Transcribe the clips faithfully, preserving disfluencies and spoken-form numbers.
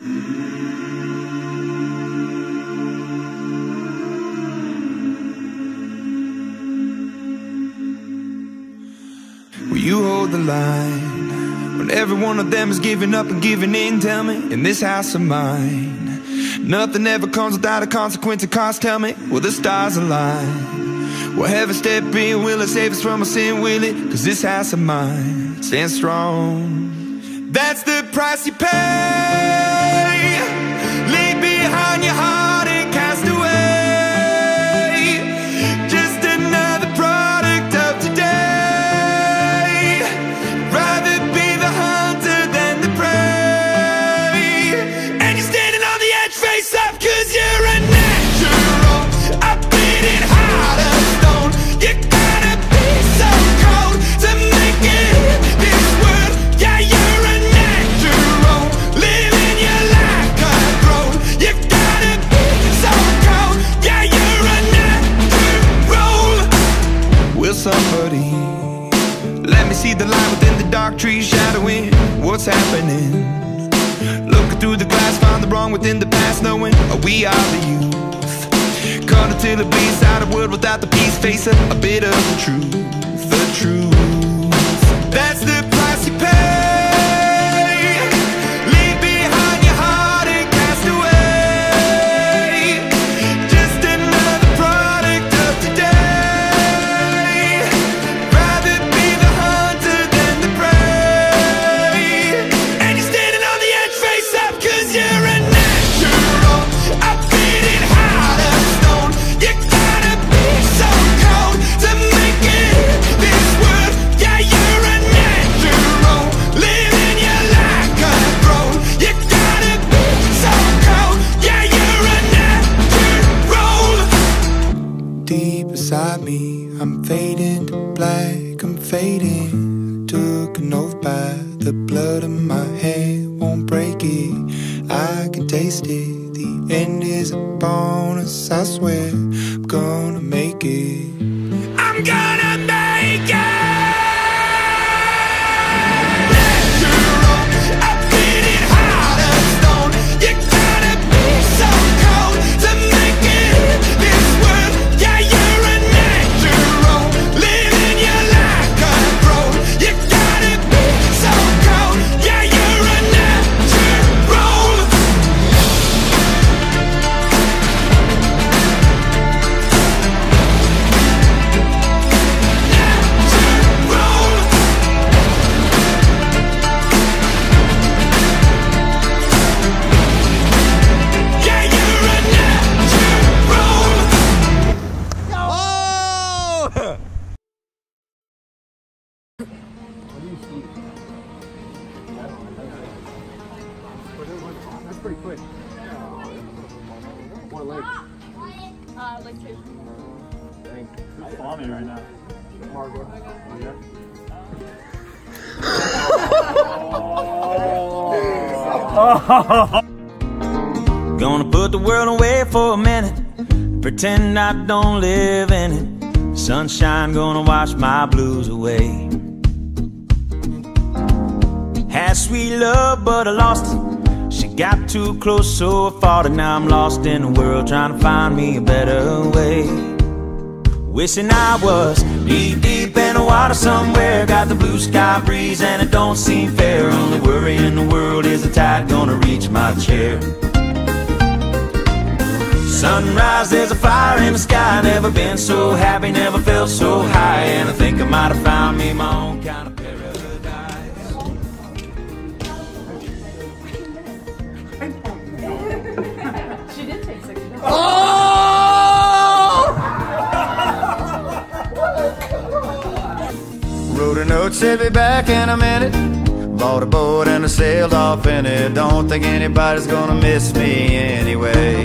Will you hold the line when every one of them is giving up and giving in? Tell me, in this house of mine, nothing ever comes without a consequence of cost. Tell me, will the stars align? Will heaven step in? Will it save us from our sin? Will it? Cause this house of mine stands strong. That's the price you pay. Leave behind your heart and cast away. Just another product of today. Rather be the hunter than the prey. And you're standing on the edge, face up, cause you're a natural. I bleed it heart of stone. You gotta be so cold to make it in this world. Yeah, you're a natural, living your life cutthroat. You gotta be so cold. Yeah, you're a natural. Will somebody let me see the light within the dark trees shadowing what's happening? Looking through the glass, found the wrong within the past, knowing we are the youth. Caught until it bleeds out a world without the peace. Face a, a bit of the truth, the truth. That's the price you pay. Leave behind your heart and cast away. Just another product of today. Rather be the hunter than the prey. And you're standing on the edge, face up, cause you're a natural. I bleed it heart of stone. You gotta be so cold to make it in this world. Yeah, you're a natural, living your life cutthroat. You gotta be so cold. Yeah, you're a natural. Deep inside me, I'm fading to black, I'm fading. Took an oath by the blood in my hand, won't break it. I can taste it. The end is a bonus, I swear. I'm gonna make it. I'm gonna make it. Natural, I bleed it heart of stone. You gotta be so cold to make it in this world. Yeah, you're a natural, living your life cutthroat. You gotta be so cold. Yeah, you're a natural. Yeah, you're a natural. Oh! That's pretty quick. What lake? Uh, like two. Dang. Who's bombing right now? Margot. Oh, yeah? Gonna put the world away for a minute, pretend I don't live in it. Sunshine gonna wash my blues away. Had sweet love but I lost it. She got too close so I fought it. Now I'm lost in the world trying to find me a better way. Wishing I was deep, deep in the water somewhere. Got the blue sky breeze and it don't seem fair. Only worry in the world is the tide gonna reach my chair. Sunrise, there's a fire in the sky. Never been so happy, never felt so high. And I think I might have found me my own kind of paradise. She did take six. Wrote a note, said be back in a minute. Bought a boat and I sailed off in it. Don't think anybody's gonna miss me anyway.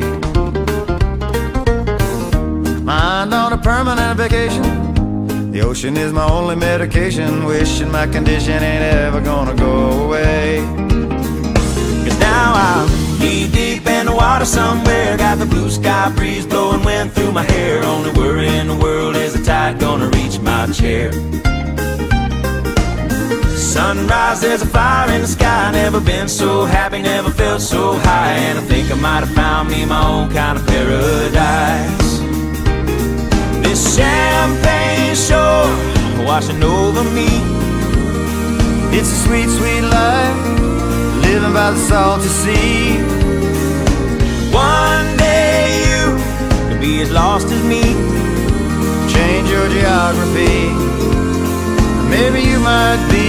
Mind on a permanent vacation. The ocean is my only medication. Wishing my condition ain't ever gonna go away. Cause now I'm knee deep in the water somewhere. Got the blue sky breeze blowing wind through my hair. Only worry in the world is the tide gonna reach my chair. Sunrise, there's a fire in the sky. Never been so happy, never felt so high. And I think I might have found me my own kind of paradise. This champagne shore washing over me. It's a sweet, sweet life, living by the salty sea. One day you could be as lost as me. Change your geography, maybe you might be.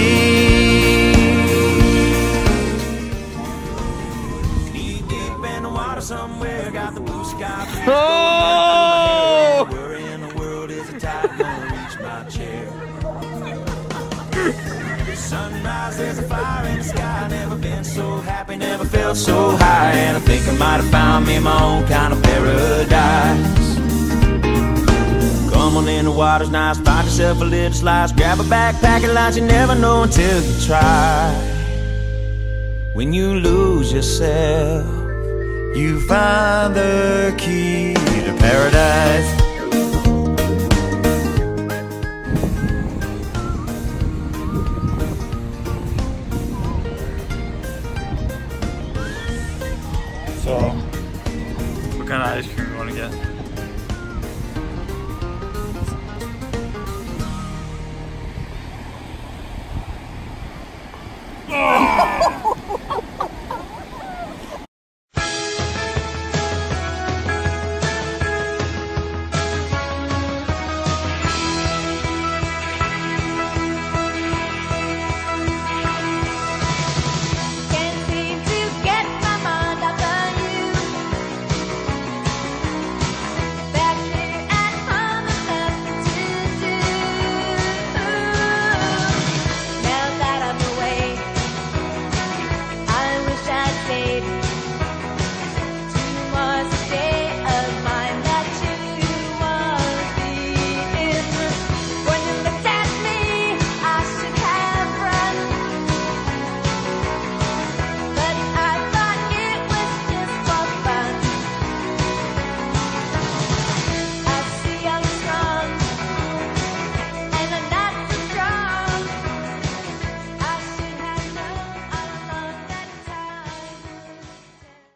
Deep, deep in the water somewhere, got the blue sky. Oh! Worry in the world is a tide gonna reach my chair. Sunrise, there's a fire in the sky. Never been so happy, never felt so high. And I think I might have found me my own kind of paradise. Come on in, the water's nice. Find yourself a little slice. Grab a backpack and lunch. You never know until you try. When you lose yourself, You find the key to paradise. So, what kind of ice cream you want to get?